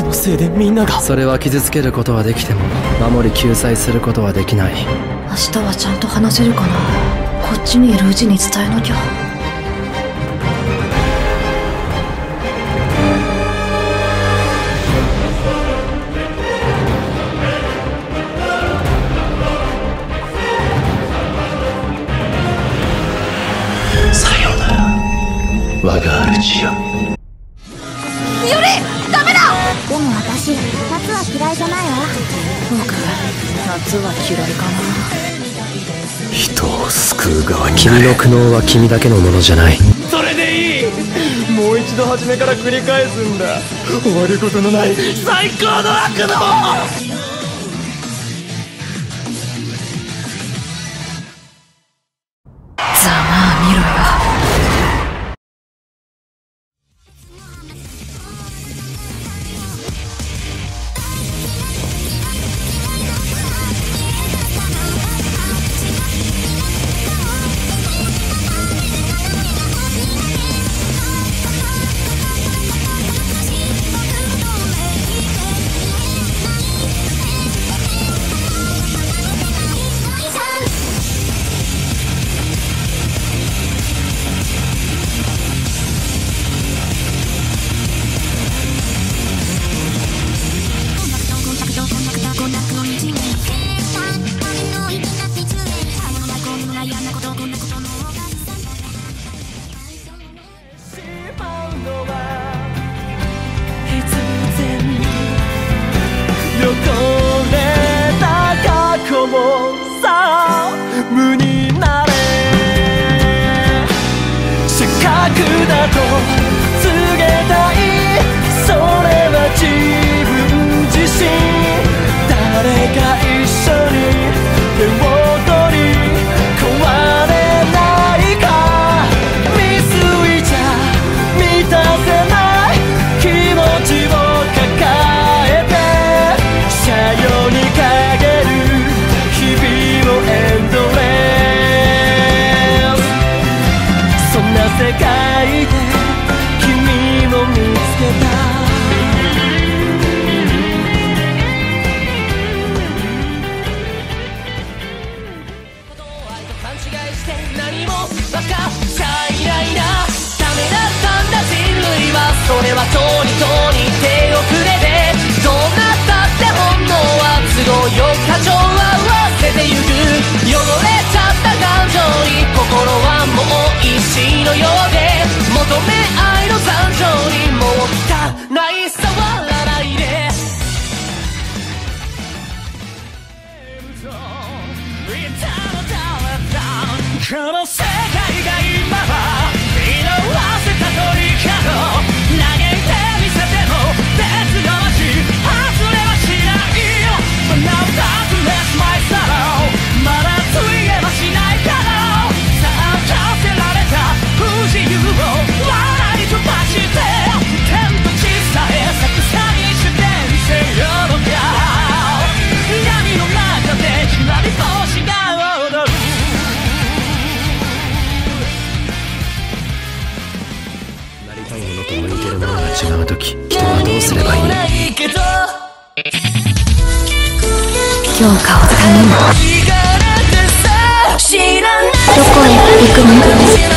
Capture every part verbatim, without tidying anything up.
のせいでみんなが。 それは傷つけることはできても守り救済することはできない。 明日はちゃんと話せるかな。こっちにいるうちに伝えなきゃ。 さよなら我が主よ。 ミオリ、ダメだ。 でも私夏は嫌いじゃないわ。 僕夏は嫌いかな。 人を救う側に。 君の苦悩は君だけのものじゃない。 それでいい。もう一度初めから繰り返すんだ。終わることのない最高の悪の。 ざまあ見ろよ。 汚れた過去をさ無になれ。せっかくだと告げたい。それは自分自身。誰か一緒に手を取り壊れないか。未遂じゃ満たせない気持ちを抱えてさよにかける日々をエンドレス。そんな世界で君を見つけた。勘違いして何もバカしちゃいないな。ダメだったんだ人類は。それはとにとに手遅れで。どうなったって本能は都合よく過剰は忘れてゆく。汚れちゃった感情に心はもう石のようで。求め愛の残情にもう汚い触らないで。この世界が今は見合わせた鳥かご。嘆いてみせても別の街外れはしないよ。But now doesn't let my sorrow。 まだついえはしないだろう。さあ課せられた不自由を笑い飛ばして。天と地さえ逆さにしてみせようのか。闇の中でひらり星が踊る。 向いてるものが違うとき人はどうすればいい。 今日顔つかみもどこへ行くの。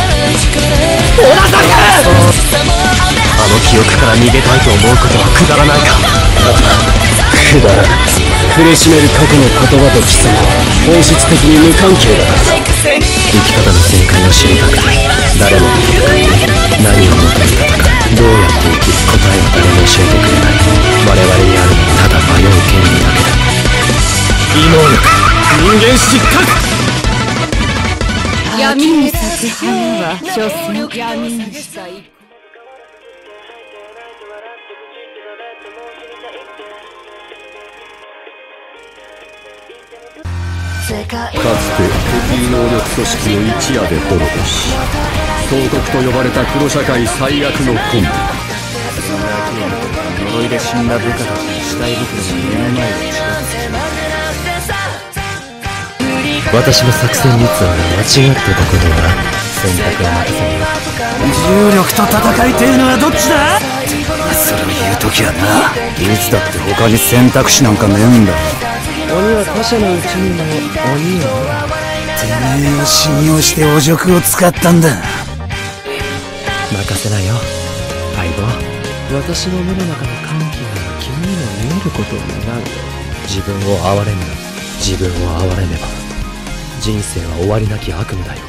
あの記憶から逃げたいと思うことはくだらないか。くだらない。苦しめる過去の言葉と貴様は本質的に無関係だ。生き方の正解を知りたくない。誰もが戦って何を求め戦う。どうやって生きる答えは誰も教えてくれない。我々にあるのはただ迷う権利だけだ。異能力人間失格。 闇に咲く花は所詮闇に咲く。 かつて敵異能力組織の一夜で滅ぼし総督と呼ばれた黒社会最悪のコンビ。 呪いで死んだ部下たちの死体袋が目の前で近づく。私の作戦立案が間違ってたことは選択を任せる。 重力と戦いてえのはどっちだ。 それを言う時はな、いつだって他に選択肢なんかねえんだよ。 鬼は他者のうちにも鬼よ。 てめえを信用してお辱を使ったんだ。 任せないよ相棒。私の目の中の歓喜が君にも見えることを願う。自分を憐れむな。自分を憐れめば人生は終わりなき悪夢だよ。